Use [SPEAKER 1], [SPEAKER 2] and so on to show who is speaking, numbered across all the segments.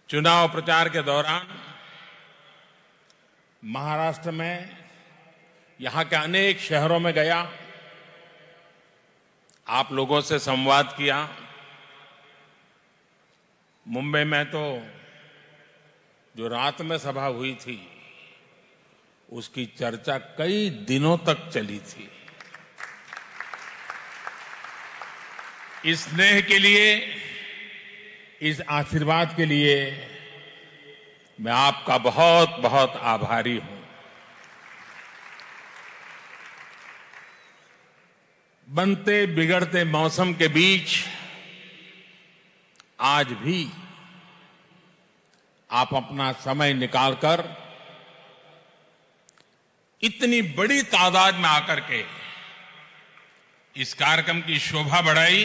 [SPEAKER 1] चुनाव प्रचार के दौरान महाराष्ट्र में यहां के अनेक शहरों में गया, आप लोगों से संवाद किया। मुंबई में तो जो रात में सभा हुई थी उसकी चर्चा कई दिनों तक चली थी। इस स्नेह के लिए, इस आशीर्वाद के लिए मैं आपका बहुत बहुत आभारी हूं। बनते बिगड़ते मौसम के बीच आज भी आप अपना समय निकालकर इतनी बड़ी तादाद में आकर के इस कार्यक्रम की शोभा बढ़ाई।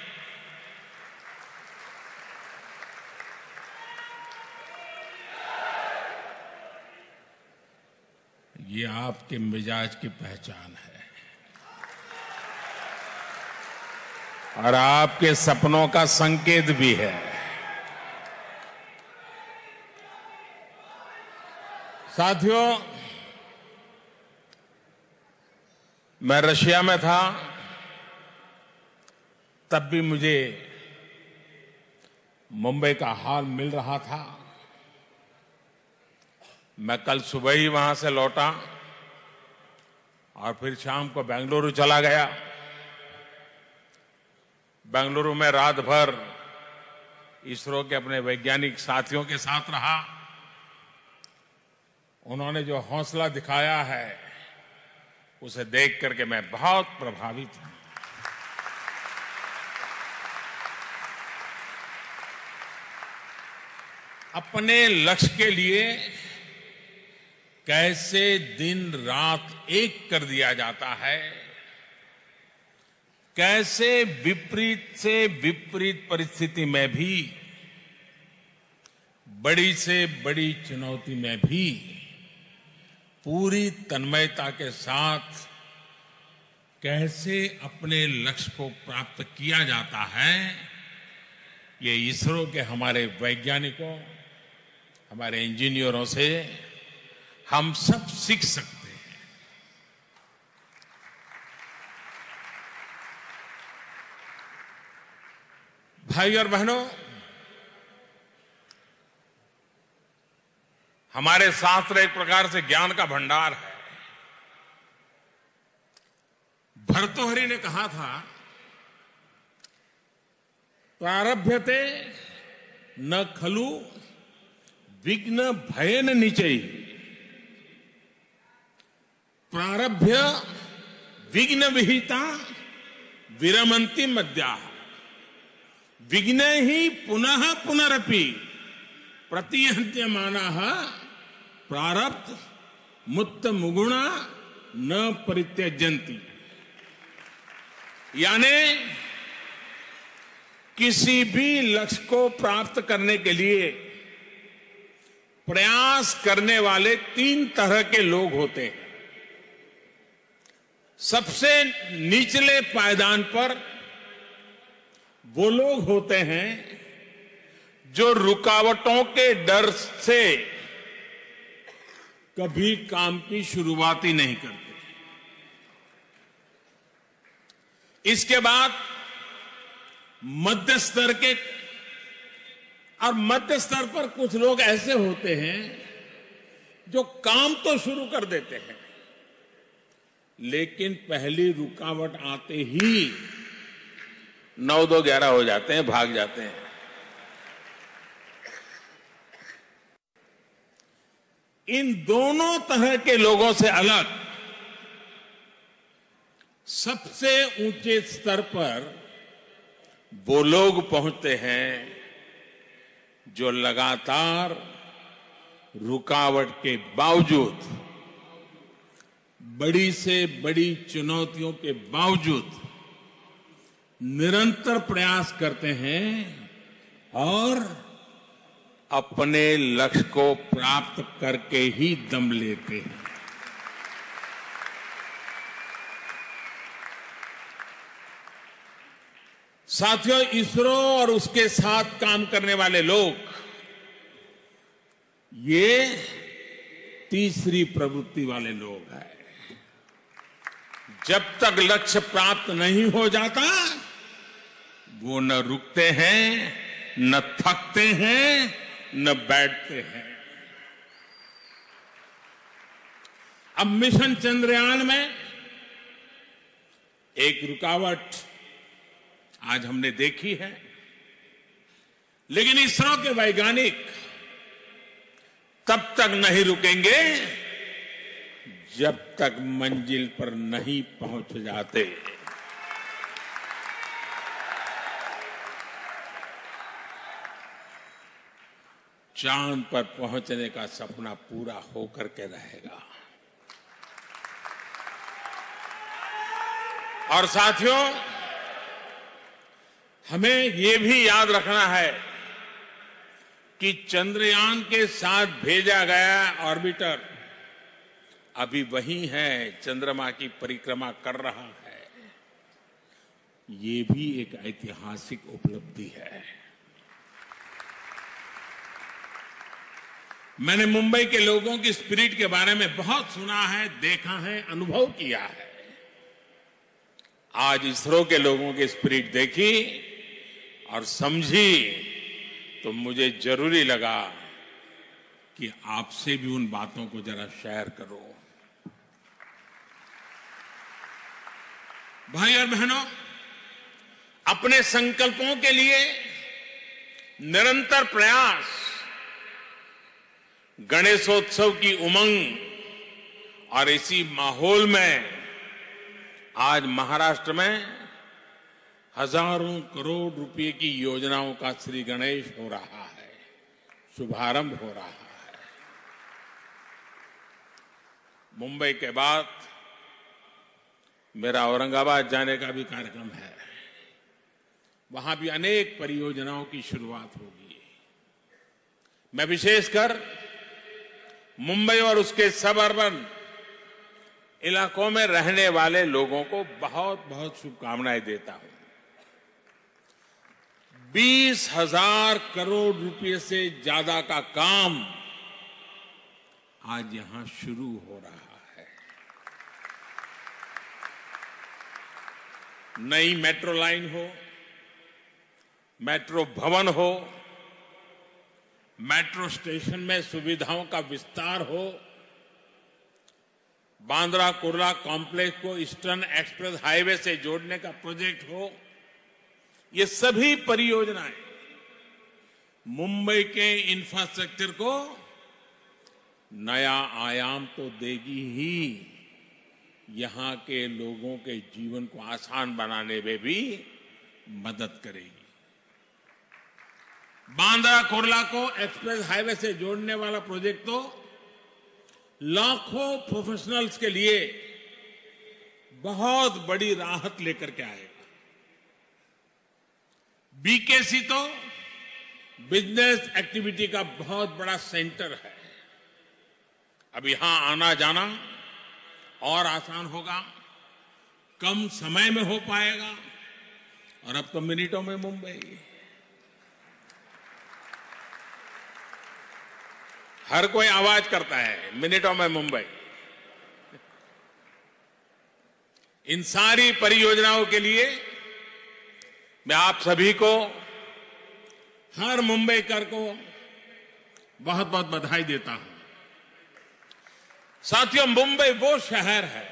[SPEAKER 1] ये आपके मिजाज की पहचान है और आपके सपनों का संकेत भी है। साथियों, मैं रशिया में था, तब भी मुझे मुंबई का हाल मिल रहा था। मैं कल सुबह ही वहां से लौटा और फिर शाम को बेंगलुरु चला गया। बेंगलुरु में रात भर इसरो के अपने वैज्ञानिक साथियों के साथ रहा। उन्होंने जो हौसला दिखाया है उसे देख करके मैं बहुत प्रभावित हूं। अपने लक्ष्य के लिए कैसे दिन रात एक कर दिया जाता है, कैसे विपरीत से विपरीत परिस्थिति में भी, बड़ी से बड़ी चुनौती में भी पूरी तन्मयता के साथ कैसे अपने लक्ष्य को प्राप्त किया जाता है, ये इसरो के हमारे वैज्ञानिकों, हमारे इंजीनियरों से हम सब सीख सकते हैं। भाई और बहनों, हमारे शास्त्र एक प्रकार से ज्ञान का भंडार है। भर्तृहरि ने कहा था, प्रारभ्यते न खलु विघ्न भयन निचयि, प्रारभ्य विघ्न विहिता विरमन्ति मद्याः, विघ्न ही पुनः पुनरपि प्रतिहन्त्यमानाः प्रारब्ध मुक्त मुगुणा न परित्यजन्ति। यानी किसी भी लक्ष्य को प्राप्त करने के लिए प्रयास करने वाले तीन तरह के लोग होते हैं। सबसे निचले पायदान पर वो लोग होते हैं जो रुकावटों के डर से कभी काम की शुरुआत ही नहीं करते। इसके बाद मध्य स्तर के, और मध्य स्तर पर कुछ लोग ऐसे होते हैं जो काम तो शुरू कर देते हैं लेकिन पहली रुकावट आते ही 9, 2, 11 हो जाते हैं, भाग जाते हैं। इन दोनों तरह के लोगों से अलग सबसे ऊंचे स्तर पर वो लोग पहुंचते हैं जो लगातार रुकावट के बावजूद, बड़ी से बड़ी चुनौतियों के बावजूद निरंतर प्रयास करते हैं और अपने लक्ष्य को प्राप्त करके ही दम लेते हैं। साथियों, इसरो और उसके साथ काम करने वाले लोग ये तीसरी प्रवृत्ति वाले लोग हैं। जब तक लक्ष्य प्राप्त नहीं हो जाता वो न रुकते हैं, न थकते हैं, न बैठते हैं। अब मिशन चंद्रयान में एक रुकावट आज हमने देखी है, लेकिन इसरो के वैज्ञानिक तब तक नहीं रुकेंगे जब तक मंजिल पर नहीं पहुंच जाते। चांद पर पहुंचने का सपना पूरा होकर के रहेगा। और साथियों, हमें ये भी याद रखना है कि चंद्रयान के साथ भेजा गया ऑर्बिटर अभी वही है, चंद्रमा की परिक्रमा कर रहा है। ये भी एक ऐतिहासिक उपलब्धि है। मैंने मुंबई के लोगों की स्पिरिट के बारे में बहुत सुना है, देखा है, अनुभव किया है। आज इसरो के लोगों की स्पिरिट देखी और समझी तो मुझे जरूरी लगा कि आपसे भी उन बातों को जरा शेयर करो। भाई और बहनों, अपने संकल्पों के लिए निरंतर प्रयास, गणेशोत्सव की उमंग और इसी माहौल में आज महाराष्ट्र में हजारों करोड़ रुपए की योजनाओं का श्री गणेश हो रहा है, शुभारंभ हो रहा है। मुंबई के बाद मेरा औरंगाबाद जाने का भी कार्यक्रम है। वहां भी अनेक परियोजनाओं की शुरुआत होगी। मैं विशेषकर मुंबई और उसके सब अर्बन इलाकों में रहने वाले लोगों को बहुत बहुत शुभकामनाएं देता हूं। 20,000 करोड़ रुपए से ज्यादा का काम आज यहां शुरू हो रहा है। नई मेट्रो लाइन हो, मेट्रो भवन हो, मेट्रो स्टेशन में सुविधाओं का विस्तार हो, बांद्रा कुर्ला कॉम्प्लेक्स को ईस्टर्न एक्सप्रेस हाईवे से जोड़ने का प्रोजेक्ट हो, ये सभी परियोजनाएं मुंबई के इंफ्रास्ट्रक्चर को नया आयाम तो देगी ही, यहां के लोगों के जीवन को आसान बनाने में भी मदद करेगी। बांद्रा कुर्ला को एक्सप्रेस हाईवे से जोड़ने वाला प्रोजेक्ट तो लाखों प्रोफेशनल्स के लिए बहुत बड़ी राहत लेकर के आएगा। बीकेसी तो बिजनेस एक्टिविटी का बहुत बड़ा सेंटर है। अब यहां आना जाना और आसान होगा, कम समय में हो पाएगा, और अब तो मिनटों में मुंबई। हर कोई आवाज करता है, मिनटों में मुंबई। इन सारी परियोजनाओं के लिए मैं आप सभी को, हर मुंबईकर को बहुत बहुत बधाई देता हूं। साथियों, मुंबई वो शहर है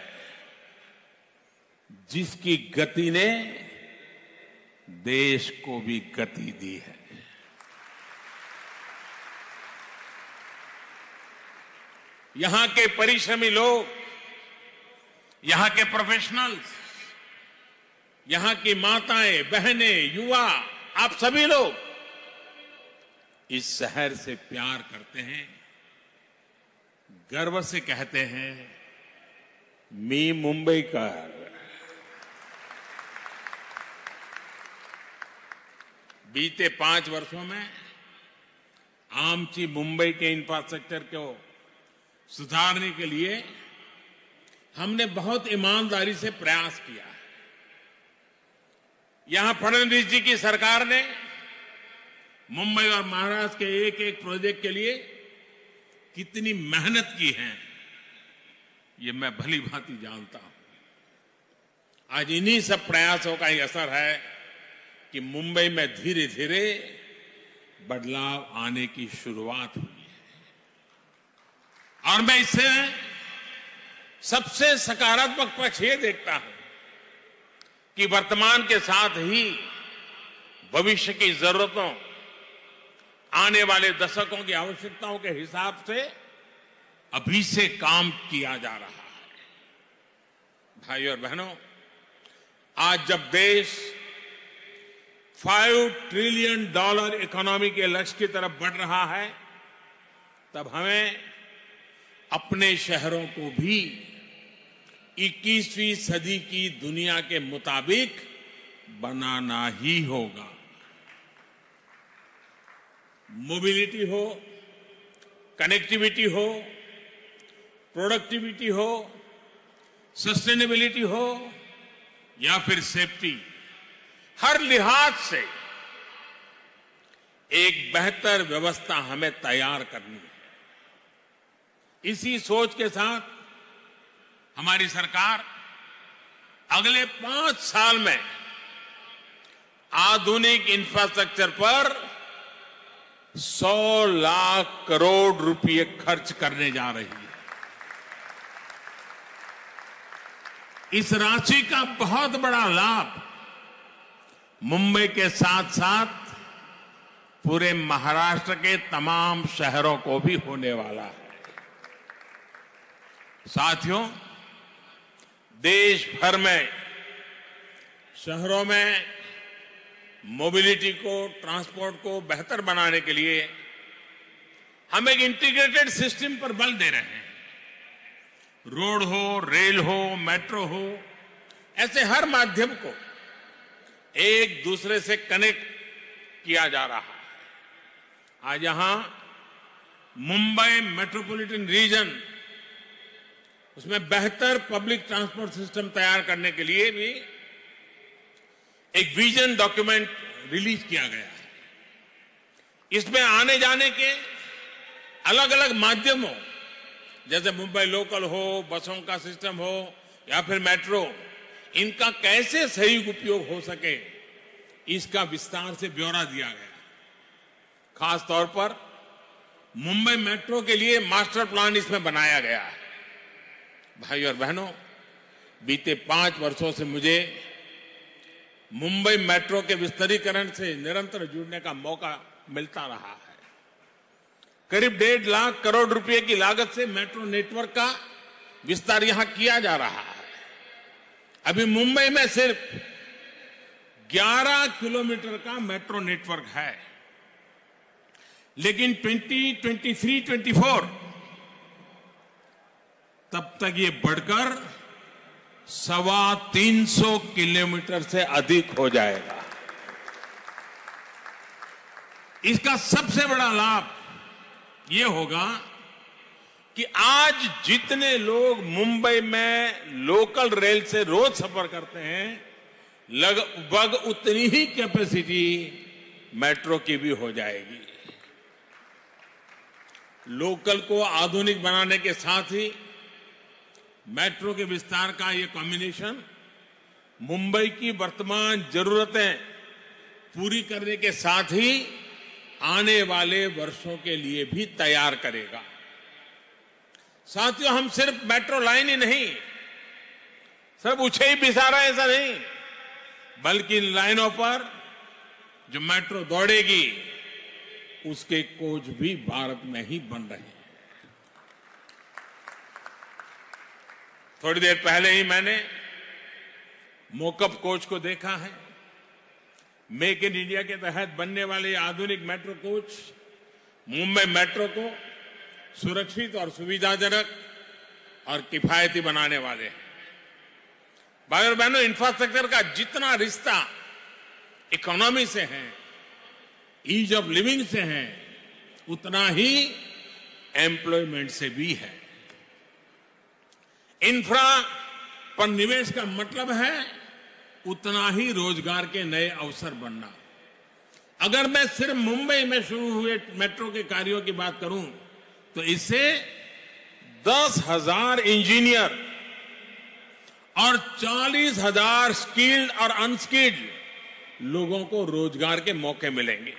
[SPEAKER 1] जिसकी गति ने देश को भी गति दी है। यहां के परिश्रमी लोग, यहां के प्रोफेशनल्स, यहां की माताएं, बहनें, युवा, आप सभी लोग इस शहर से प्यार करते हैं, गर्व से कहते हैं, मी मुंबईकर। बीते 5 वर्षों में आमची मुंबई के इंफ्रास्ट्रक्चर को सुधारने के लिए हमने बहुत ईमानदारी से प्रयास किया है। यहां फडणवीस जी की सरकार ने मुंबई और महाराष्ट्र के एक एक प्रोजेक्ट के लिए कितनी मेहनत की है, ये मैं भली भांति जानता हूं। आज इन्हीं सब प्रयासों का ही असर है कि मुंबई में धीरे धीरे बदलाव आने की शुरुआत हुई है। और मैं इससे सबसे सकारात्मक पक्ष ये देखता हूं कि वर्तमान के साथ ही भविष्य की जरूरतों, आने वाले दशकों की आवश्यकताओं के हिसाब से अभी से काम किया जा रहा है। भाइयों और बहनों, आज जब देश $5 ट्रिलियन इकोनॉमी के लक्ष्य की तरफ बढ़ रहा है, तब हमें अपने शहरों को भी 21वीं सदी की दुनिया के मुताबिक बनाना ही होगा। मोबिलिटी हो, कनेक्टिविटी हो, प्रोडक्टिविटी हो, सस्टेनेबिलिटी हो या फिर सेफ्टी, हर लिहाज से एक बेहतर व्यवस्था हमें तैयार करनी है। इसी सोच के साथ हमारी सरकार अगले 5 साल में आधुनिक इंफ्रास्ट्रक्चर पर 100 लाख करोड़ रुपए खर्च करने जा रही है। इस राशि का बहुत बड़ा लाभ मुंबई के साथ साथ पूरे महाराष्ट्र के तमाम शहरों को भी होने वाला है। साथियों, देश भर में शहरों में मोबिलिटी को, ट्रांसपोर्ट को बेहतर बनाने के लिए हम एक इंटीग्रेटेड सिस्टम पर बल दे रहे हैं। रोड हो, रेल हो, मेट्रो हो, ऐसे हर माध्यम को एक दूसरे से कनेक्ट किया जा रहा है। आज यहां मुंबई मेट्रोपॉलिटन रीजन, उसमें बेहतर पब्लिक ट्रांसपोर्ट सिस्टम तैयार करने के लिए भी एक विजन डॉक्यूमेंट रिलीज किया गया है। इसमें आने जाने के अलग अलग माध्यमों, जैसे मुंबई लोकल हो, बसों का सिस्टम हो या फिर मेट्रो, इनका कैसे सही उपयोग हो सके, इसका विस्तार से ब्यौरा दिया गया। खास तौर पर मुंबई मेट्रो के लिए मास्टर प्लान इसमें बनाया गया है। भाइयों और बहनों, बीते 5 वर्षों से मुझे मुंबई मेट्रो के विस्तारीकरण से निरंतर जुड़ने का मौका मिलता रहा है। करीब 1.5 लाख करोड़ रुपए की लागत से मेट्रो नेटवर्क का विस्तार यहां किया जा रहा है। अभी मुंबई में सिर्फ 11 किलोमीटर का मेट्रो नेटवर्क है, लेकिन 2023-24 तब तक ये बढ़कर 325 किलोमीटर से अधिक हो जाएगा। इसका सबसे बड़ा लाभ ये होगा कि आज जितने लोग मुंबई में लोकल रेल से रोज सफर करते हैं, लगभग उतनी ही कैपेसिटी मेट्रो की भी हो जाएगी। लोकल को आधुनिक बनाने के साथ ही मेट्रो के विस्तार का ये कॉम्बिनेशन मुंबई की वर्तमान जरूरतें पूरी करने के साथ ही आने वाले वर्षों के लिए भी तैयार करेगा। साथियों, हम सिर्फ मेट्रो लाइन ही नहीं, सिर्फ उछे ही बिछा रहे ऐसा नहीं, बल्कि लाइनों पर जो मेट्रो दौड़ेगी उसके कोच भी भारत में ही बन रहे हैं। थोड़ी देर पहले ही मैंने मोकअप कोच को देखा है। मेक इन इंडिया के तहत बनने वाले आधुनिक मेट्रो कोच मुंबई मेट्रो को सुरक्षित और सुविधाजनक और किफायती बनाने वाले हैं। भाई और बहनों, इंफ्रास्ट्रक्चर का जितना रिश्ता इकोनॉमी से है, ईज ऑफ लिविंग से है, उतना ही एम्प्लॉयमेंट से भी है। इंफ्रा पर निवेश का मतलब है उतना ही रोजगार के नए अवसर बनना। अगर मैं सिर्फ मुंबई में शुरू हुए मेट्रो के कार्यों की बात करूं तो इससे 10,000 इंजीनियर और 40,000 स्किल्ड और अनस्किल्ड लोगों को रोजगार के मौके मिलेंगे।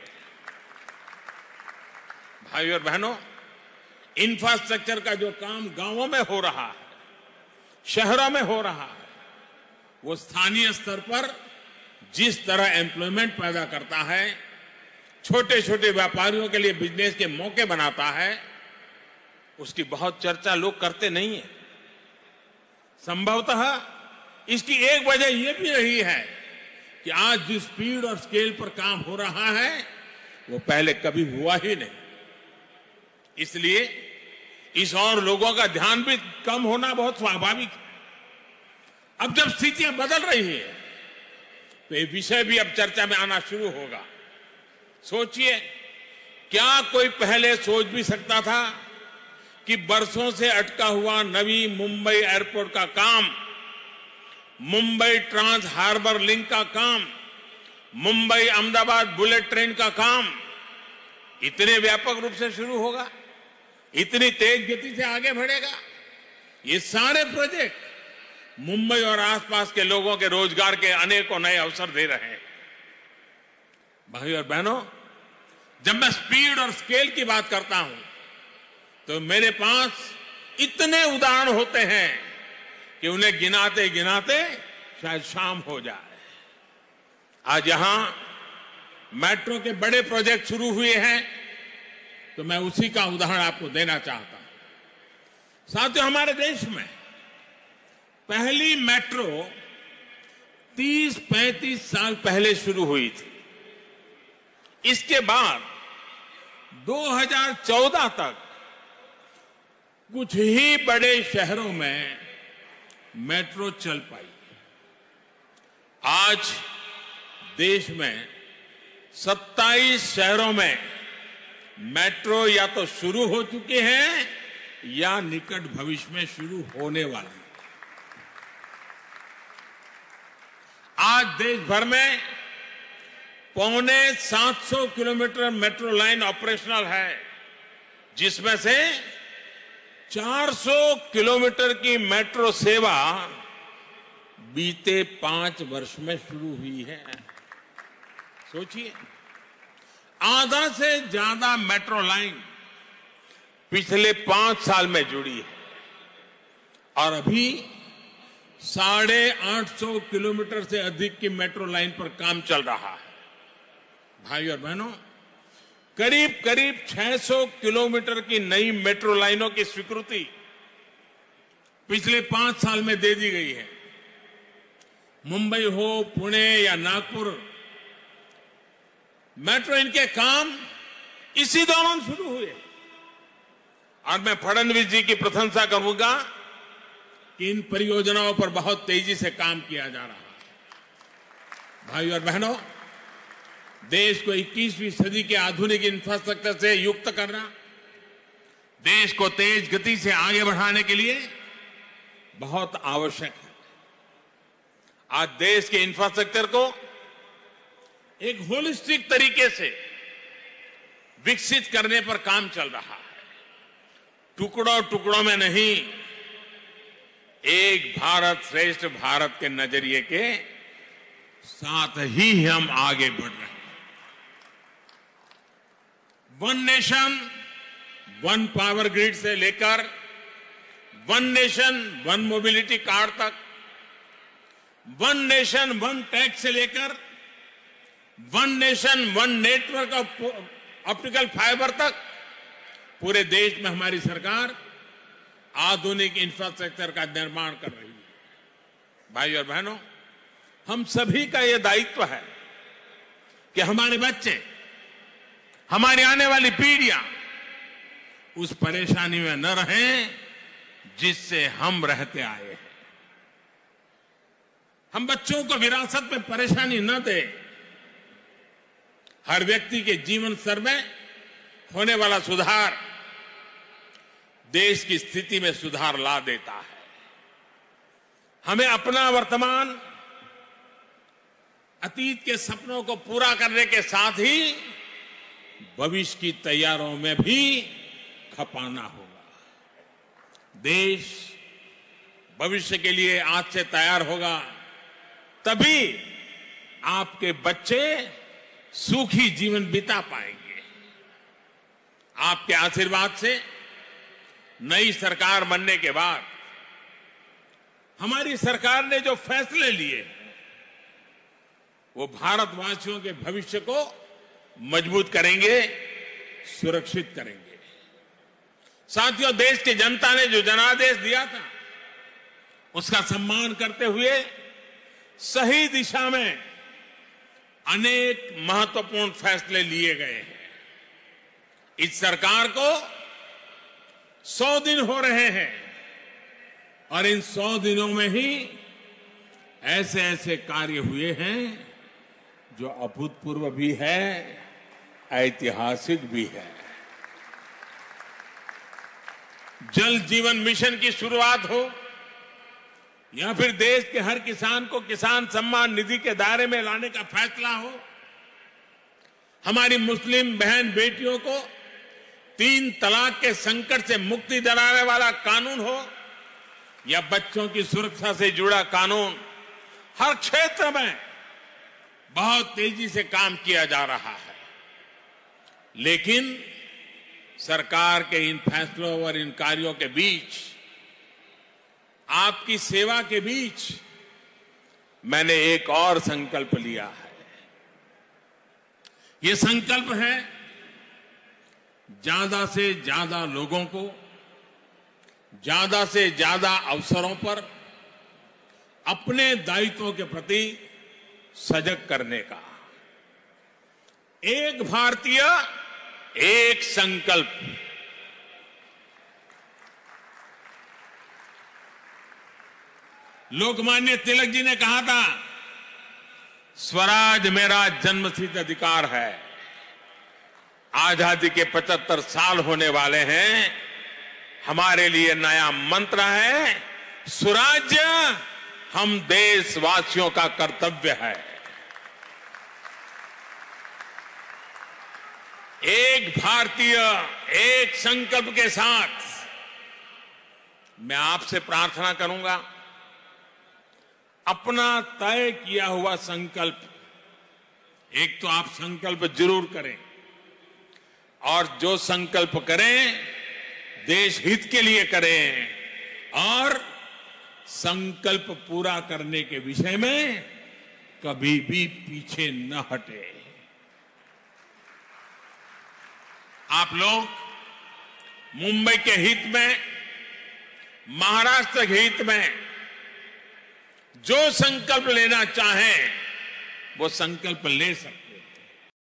[SPEAKER 1] भाइयों और बहनों, इंफ्रास्ट्रक्चर का जो काम गांवों में हो रहा है, शहरों में हो रहा है, वो स्थानीय स्तर पर जिस तरह एम्प्लॉयमेंट पैदा करता है, छोटे छोटे व्यापारियों के लिए बिजनेस के मौके बनाता है, उसकी बहुत चर्चा लोग करते नहीं है। संभवतः इसकी एक वजह यह भी रही है कि आज जिस स्पीड और स्केल पर काम हो रहा है वो पहले कभी हुआ ही नहीं। इसलिए इस और लोगों का ध्यान भी कम होना बहुत स्वाभाविक है। अब जब स्थितियां बदल रही है तो ये विषय भी अब चर्चा में आना शुरू होगा। सोचिए, क्या कोई पहले सोच भी सकता था कि बरसों से अटका हुआ नवी मुंबई एयरपोर्ट का काम, मुंबई ट्रांस हार्बर लिंक का काम, मुंबई अहमदाबाद बुलेट ट्रेन का काम इतने व्यापक रूप से शुरू होगा, इतनी तेज गति से आगे बढ़ेगा? ये सारे प्रोजेक्ट मुंबई और आसपास के लोगों के रोजगार के अनेकों नए अवसर दे रहे हैं। भाइयों और बहनों, जब मैं स्पीड और स्केल की बात करता हूं तो मेरे पास इतने उदाहरण होते हैं कि उन्हें गिनाते गिनाते शायद शाम हो जाए। आज यहां मेट्रो के बड़े प्रोजेक्ट शुरू हुए हैं तो मैं उसी का उदाहरण आपको देना चाहता हूं। साथियों, हमारे देश में पहली मेट्रो 30-35 साल पहले शुरू हुई थी। इसके बाद 2014 तक कुछ ही बड़े शहरों में मेट्रो चल पाई। आज देश में 27 शहरों में मेट्रो या तो शुरू हो चुके हैं या निकट भविष्य में शुरू होने वाली। आज देश भर में 750 किलोमीटर मेट्रो लाइन ऑपरेशनल है, जिसमें से 400 किलोमीटर की मेट्रो सेवा बीते 5 वर्ष में शुरू हुई है। सोचिए, आधा से ज्यादा मेट्रो लाइन पिछले 5 साल में जुड़ी है और अभी 850 किलोमीटर से अधिक की मेट्रो लाइन पर काम चल रहा है। भाइयों और बहनों, करीब करीब 600 किलोमीटर की नई मेट्रो लाइनों की स्वीकृति पिछले 5 साल में दे दी गई है। मुंबई हो, पुणे या नागपुर, मेट्रो इनके काम इसी दौरान शुरू हुए। और मैं फडणवीस जी की प्रशंसा करूंगा कि इन परियोजनाओं पर बहुत तेजी से काम किया जा रहा है। भाइयों और बहनों, देश को 21वीं सदी के आधुनिक इंफ्रास्ट्रक्चर से युक्त करना, देश को तेज गति से आगे बढ़ाने के लिए बहुत आवश्यक है। आज देश के इंफ्रास्ट्रक्चर को एक होलिस्टिक तरीके से विकसित करने पर काम चल रहा है। टुकड़ों टुकड़ों में नहीं, एक भारत श्रेष्ठ भारत के नजरिए के साथ ही हम आगे बढ़ रहे हैं। One nation one power grid से लेकर one nation one mobility card तक, वन नेशन वन टैक्स से लेकर one nation one network of optical fibre तक पूरे देश में हमारी सरकार आधुनिक इंफ्रास्ट्रक्चर का निर्माण कर रही है। भाइयों और बहनों, हम सभी का यह दायित्व है कि हमारे बच्चे, हमारी आने वाली पीढ़ियां उस परेशानी में न रहें जिससे हम रहते आए हैं। हम बच्चों को विरासत में परेशानी न दें। हर व्यक्ति के जीवन स्तर में होने वाला सुधार देश की स्थिति में सुधार ला देता है। हमें अपना वर्तमान, अतीत के सपनों को पूरा करने के साथ ही भविष्य की तैयारियों में भी खपाना होगा। देश भविष्य के लिए आज से तैयार होगा, तभी आपके बच्चे सुखी जीवन बिता पाएंगे। आपके आशीर्वाद से नई सरकार बनने के बाद हमारी सरकार ने जो फैसले लिए वो भारतवासियों के भविष्य को मजबूत करेंगे, सुरक्षित करेंगे। साथियों, देश की जनता ने जो जनादेश दिया था उसका सम्मान करते हुए सही दिशा में अनेक महत्वपूर्ण फैसले लिए गए हैं। इस सरकार को 100 दिन हो रहे हैं और इन 100 दिनों में ही ऐसे ऐसे कार्य हुए हैं जो अभूतपूर्व भी है, ऐतिहासिक भी है। जल जीवन मिशन की शुरुआत हो या फिर देश के हर किसान को किसान सम्मान निधि के दायरे में लाने का फैसला हो, हमारी मुस्लिम बहन बेटियों को 3 तलाक के संकट से मुक्ति दिलाने वाला कानून हो या बच्चों की सुरक्षा से जुड़ा कानून, हर क्षेत्र में बहुत तेजी से काम किया जा रहा है। लेकिन सरकार के इन फैसलों और इन कार्यों के बीच, आपकी सेवा के बीच मैंने एक और संकल्प लिया है। ये संकल्प है ज्यादा से ज्यादा लोगों को ज्यादा से ज्यादा अवसरों पर अपने दायित्वों के प्रति सजग करने का। एक भारतीय एक संकल्प। लोकमान्य तिलक जी ने कहा था, स्वराज मेरा जन्मसिद्ध अधिकार है। आजादी के 75 साल होने वाले हैं। हमारे लिए नया मंत्र है, सुराज्य हम देशवासियों का कर्तव्य है। एक भारतीय एक संकल्प के साथ मैं आपसे प्रार्थना करूंगा, अपना तय किया हुआ संकल्प, एक तो आप संकल्प जरूर करें और जो संकल्प करें देश हित के लिए करें और संकल्प पूरा करने के विषय में कभी भी पीछे न हटे। आप लोग मुंबई के हित में, महाराष्ट्र के हित में जो संकल्प लेना चाहें वो संकल्प ले सकते हैं।